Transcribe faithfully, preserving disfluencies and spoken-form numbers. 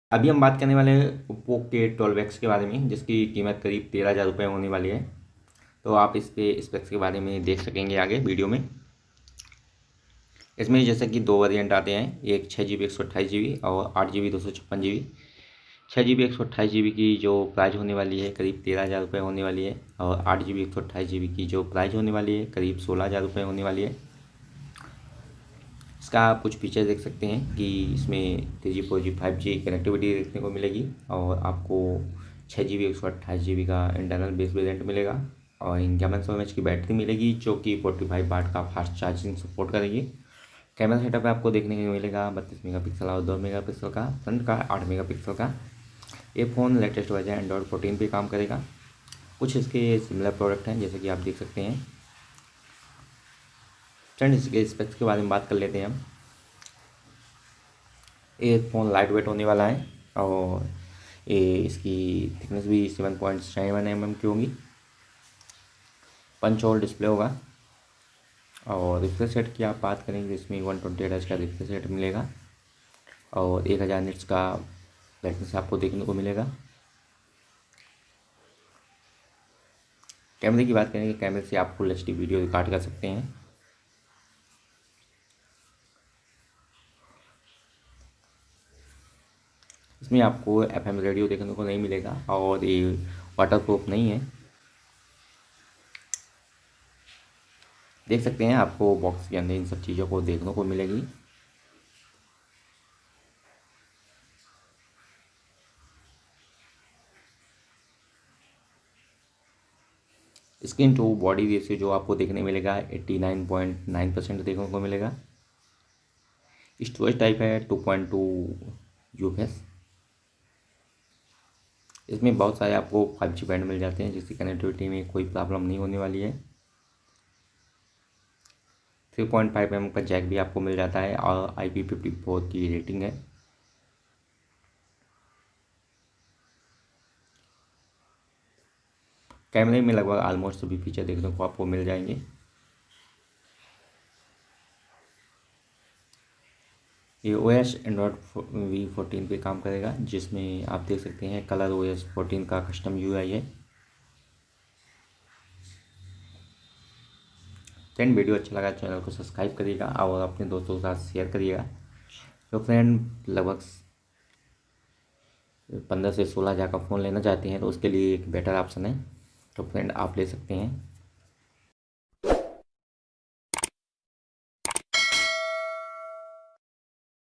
अभी हम बात करने वाले हैं ओप्पो के ट्वेल्व एक्स के बारे में, जिसकी कीमत करीब तेरह हज़ार रुपये होने वाली है। तो आप इसके स्पेक्स के बारे में देख सकेंगे आगे वीडियो में। इसमें जैसे कि दो वेरिएंट आते हैं, एक छः जी बी एक सौ अट्ठाईस जी बी और आठ जी बी दो सौ छप्पन जी बी। छः जी बी एक सौ अट्ठाईस जी बी की जो प्राइस होने वाली है करीब तेरह हज़ार रुपये होने वाली है, और आठ जी बी एक सौ अट्ठाईस जी बी की जो प्राइस होने वाली है करीब सोलह हज़ार रुपये होने वाली है। इसका आप कुछ फीचर देख सकते हैं कि इसमें three G four G five G connectivity देखने को मिलेगी, और आपको छः जी बी एक सौ अट्ठाईस जी बी का इंटरनल बेस वेरिएंट मिलेगा, और इक्यावन सौ एम एच की बैटरी मिलेगी जो कि फोर्टी फाइव वाट का फास्ट चार्जिंग सपोर्ट करेगी। कैमरा सेटअप आपको देखने को मिलेगा बत्तीस मेगा पिक्सल और दो मेगा पिक्सल का, फ्रंट का आठ मेगा पिक्सल का। ये phone latest version Android fourteen पे काम करेगा। कुछ इसके सिमिलर प्रोडक्ट हैं जैसे कि आप देख सकते हैं। फ्रेंड, इसके स्पेक्स के बारे में बात कर लेते हैं हम। ये फ़ोन लाइट वेट होने वाला है, और ये इसकी थिकनेस भी seven point seven M M की होगी। पंच होल डिस्प्ले होगा, और रिफ्रेश रेट की आप बात करेंगे इसमें वन ट्वेंटी हर्ट्ज का रिफ्रेश रेट मिलेगा, और एक हज़ार निट्स का ब्राइटनेस आपको देखने को मिलेगा। कैमरे की बात करेंगे, कैमरे से आप फुल एच डी वीडियो रिकॉर्ड कर सकते हैं। इसमें आपको एफ एम रेडियो देखने को नहीं मिलेगा, और ये वाटर प्रूफ नहीं है। देख सकते हैं आपको बॉक्स के अंदर इन सब चीज़ों को देखने को मिलेगी। स्क्रीन टू बॉडी रेशियो जो आपको देखने मिलेगा eighty nine point nine percent देखने को मिलेगा। स्टोरेज टाइप है टू पॉइंट टू यूएस। इसमें बहुत सारे आपको फाइव जी बैंड मिल जाते हैं, जिसकी कनेक्टिविटी में कोई प्रॉब्लम नहीं होने वाली है। थ्री पॉइंट फाइव एम का जैक भी आपको मिल जाता है, और आई पी फिफ्टी फोर की रेटिंग है। कैमरे में लगभग ऑलमोस्ट सभी फीचर देखने को आपको मिल जाएंगे। ये O S Android V fourteen पे काम करेगा, जिसमें आप देख सकते हैं कलर ओ एस फोर्टीन का कस्टम यू आई है। फ्रेंड, वीडियो अच्छा लगा चैनल को सब्सक्राइब करिएगा और अपने दोस्तों के साथ शेयर करिएगा। तो फ्रेंड, लगभग पंद्रह से सोलह हज़ार का फ़ोन लेना चाहते हैं तो उसके लिए एक बेटर ऑप्शन है, तो फ्रेंड आप ले सकते हैं।